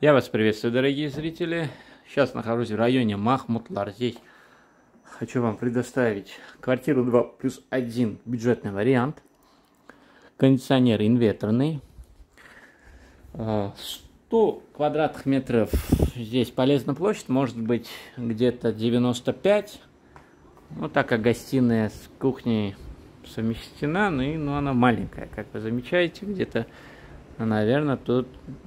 Я вас приветствую, дорогие зрители. Сейчас нахожусь в районе Махмутлар. Здесь хочу вам предоставить квартиру 2+1, бюджетный вариант. Кондиционер инверторный. 100 квадратных метров здесь полезная площадь, может быть где-то 95. Ну, так как гостиная с кухней совмещена, но она маленькая, как вы замечаете, где-то, наверное, тут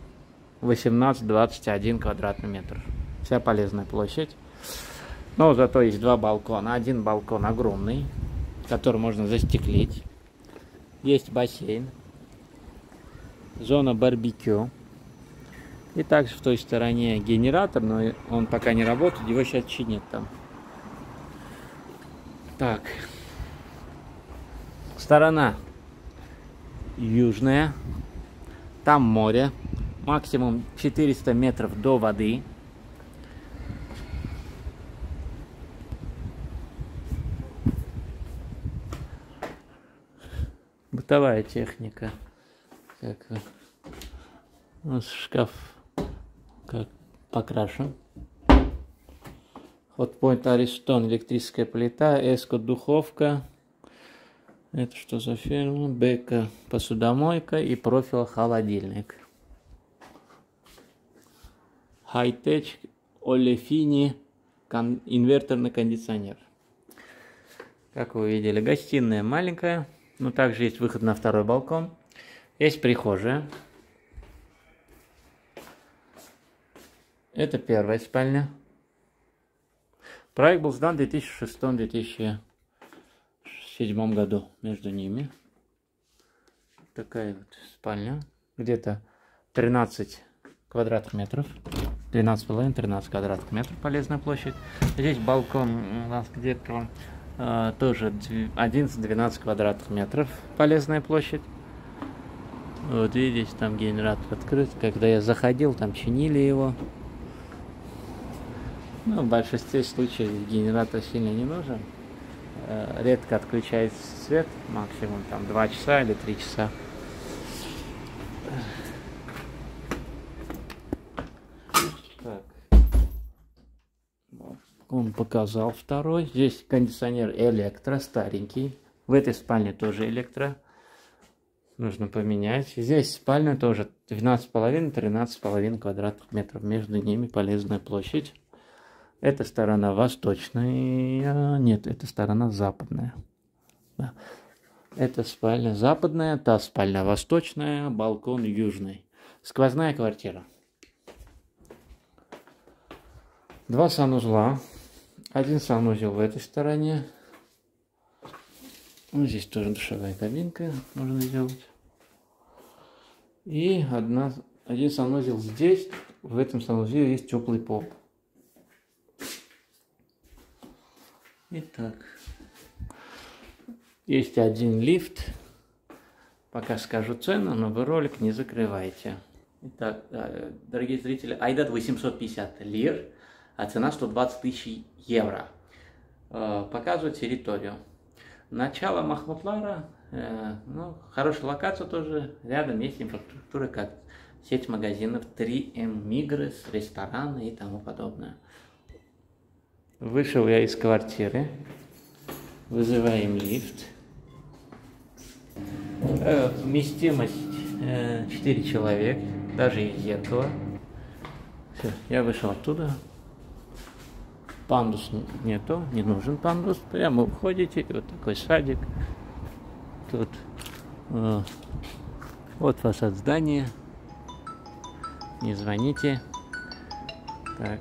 18-21 квадратный метр. Вся полезная площадь. Но зато есть два балкона. Один балкон огромный, который можно застеклить. Есть бассейн. Зона барбекю. И также в той стороне генератор, но он пока не работает, его сейчас чинят там. Так. Сторона южная. Там море. Максимум 400 метров до воды. Бытовая техника. Как у нас шкаф как покрашен. Hotpoint Ariston, электрическая плита, Эско духовка. Это что за фирма? Бека посудомойка и профиль холодильник. High-Tech Олефини инверторный кондиционер. Как вы видели, гостиная маленькая, но также есть выход на второй балкон. Есть прихожая. Это первая спальня. Проект был сдан в 2006-2007 году между ними. Такая вот спальня. Где-то 13 квадратных метров. 12,5-13 квадратных метров полезная площадь. Здесь балкон у нас где-то тоже 11-12 квадратных метров полезная площадь. Вот видите, там генератор открыт. Когда я заходил, там чинили его. Ну, в большинстве случаев генератор сильно не нужен. Редко отключается свет, максимум там 2 часа или 3 часа. Так. Он показал второй. Здесь кондиционер электро, старенький. В этой спальне тоже электро. Нужно поменять. Здесь спальня тоже 12,5-13,5 квадратных метров. Между ними полезная площадь. Эта сторона восточная. Нет, это сторона западная. Да. Это спальня западная, та спальня восточная, балкон южный. Сквозная квартира. Два санузла. Один санузел в этой стороне. Ну, здесь тоже душевая кабинка можно сделать. И один санузел здесь. В этом санузле есть теплый пол. Итак. Есть один лифт. Пока скажу цену, но вы ролик не закрывайте. Итак, дорогие зрители, Айдат 850 лир, а цена 120 тысяч евро. Показываю территорию. Начало Махмутлара, ну, хорошая локация тоже. Рядом есть инфраструктура, как сеть магазинов 3M Migros, рестораны и тому подобное. Вышел я из квартиры. Вызываем лифт. Вместимость 4 человека, даже есть зеркало. Все, я вышел оттуда. Пандус нету, не нужен пандус. Прямо уходите, вот такой садик. Тут вот фасад здания. Не звоните. Так.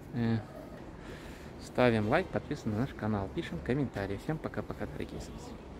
Ставим лайк, подписываемся на наш канал, пишем комментарии. Всем пока-пока, дорогие зрители.